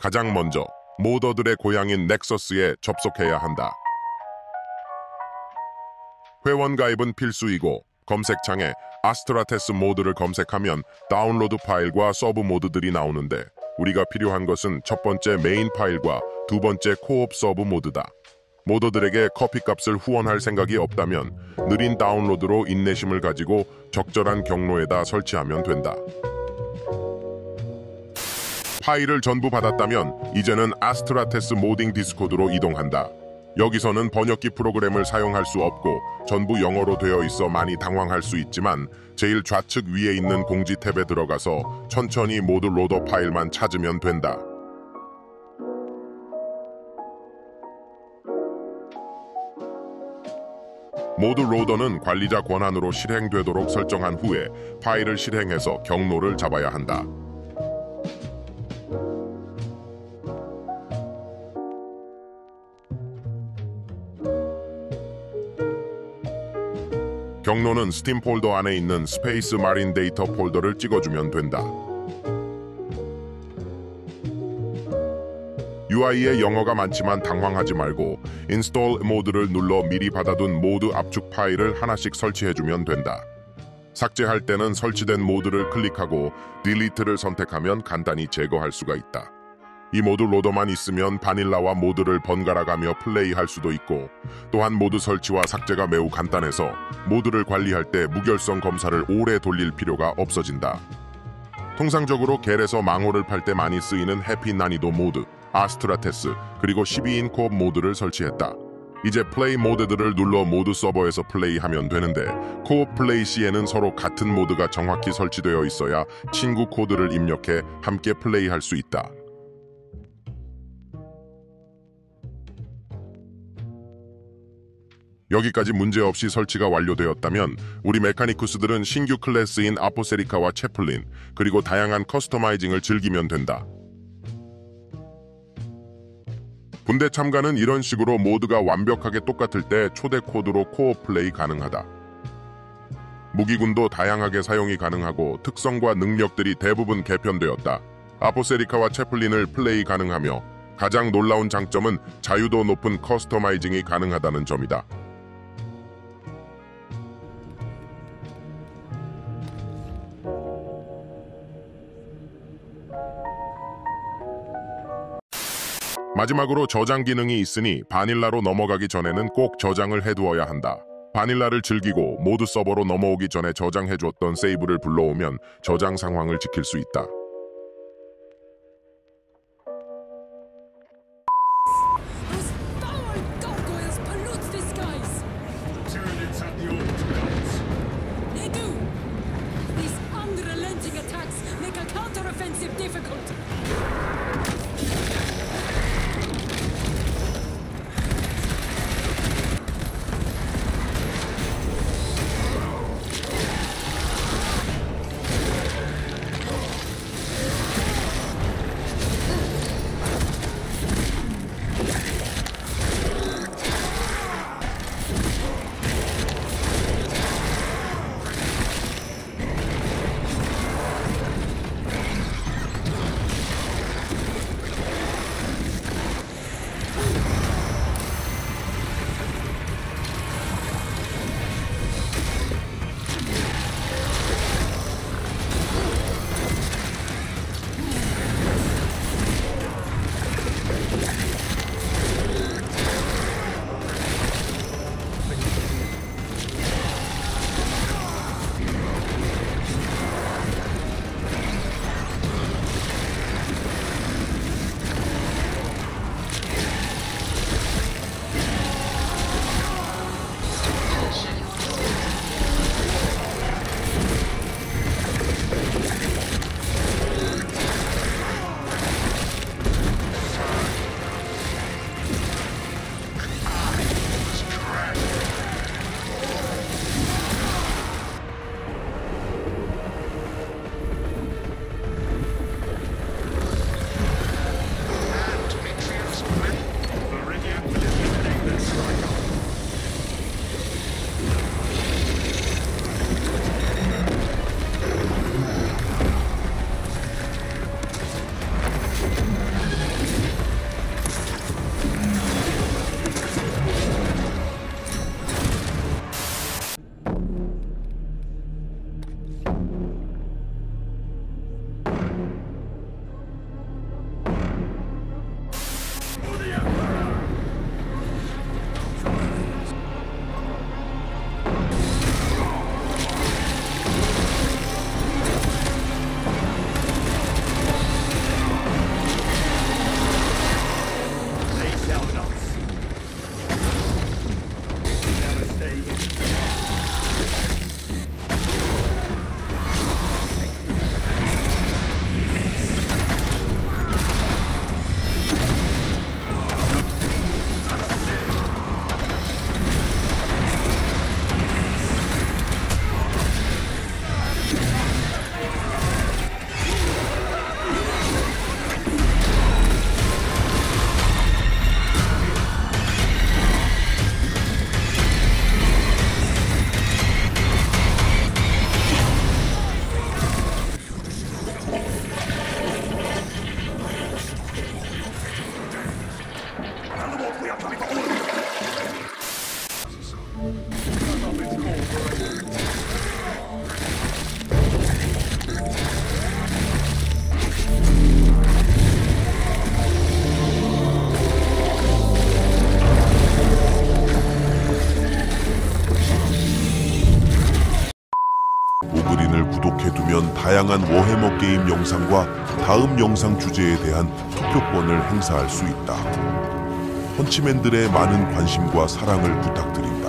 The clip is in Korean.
가장 먼저 모더들의 고향인 넥서스에 접속해야 한다. 회원 가입은 필수이고 검색창에 아스트라테스 모드를 검색하면 다운로드 파일과 서브 모드들이 나오는데 우리가 필요한 것은 첫 번째 메인 파일과 두 번째 코옵 서브 모드다. 모더들에게 커피값을 후원할 생각이 없다면 느린 다운로드로 인내심을 가지고 적절한 경로에다 설치하면 된다. 파일을 전부 받았다면 이제는 아스트라테스 모딩 디스코드로 이동한다. 여기서는 번역기 프로그램을 사용할 수 없고 전부 영어로 되어 있어 많이 당황할 수 있지만 제일 좌측 위에 있는 공지 탭에 들어가서 천천히 모드 로더 파일만 찾으면 된다. 모드 로더는 관리자 권한으로 실행되도록 설정한 후에 파일을 실행해서 경로를 잡아야 한다. 경로는 스팀 폴더 안에 있는 스페이스 마린 데이터 폴더를 찍어주면 된다. UI에 영어가 많지만 당황하지 말고 인스톨 모드를 눌러 미리 받아둔 모드 압축 파일을 하나씩 설치해주면 된다. 삭제할 때는 설치된 모드를 클릭하고 딜리트를 선택하면 간단히 제거할 수가 있다. 이 모드 로더만 있으면 바닐라와 모드를 번갈아가며 플레이할 수도 있고 또한 모드 설치와 삭제가 매우 간단해서 모드를 관리할 때 무결성 검사를 오래 돌릴 필요가 없어진다. 통상적으로 겔에서 망호를 팔 때 많이 쓰이는 해피 난이도 모드, 아스트라테스, 그리고 12인 코옵 모드를 설치했다. 이제 플레이 모드들을 눌러 모드 서버에서 플레이하면 되는데 코옵 플레이 시에는 서로 같은 모드가 정확히 설치되어 있어야 친구 코드를 입력해 함께 플레이할 수 있다. 여기까지 문제없이 설치가 완료되었다면 우리 메카니쿠스들은 신규 클래스인 아포세리카와 채플린 그리고 다양한 커스터마이징을 즐기면 된다. 군대 참가는 이런 식으로 모두가 완벽하게 똑같을 때 초대 코드로 코옵 플레이 가능하다. 무기군도 다양하게 사용이 가능하고 특성과 능력들이 대부분 개편되었다. 아포세리카와 채플린을 플레이 가능하며 가장 놀라운 장점은 자유도 높은 커스터마이징이 가능하다는 점이다. 마지막으로 저장 기능이 있으니 바닐라로 넘어가기 전에는 꼭 저장을 해두어야 한다. 바닐라를 즐기고 모드 서버로 넘어오기 전에 저장해주었던 세이브를 불러오면 저장 상황을 지킬 수 있다. 오그린을 구독해두면 다양한 워해머 게임 영상과 다음 영상 주제에 대한 투표권을 행사할 수 있다. 펀치맨들의 많은 관심과 사랑을 부탁드립니다.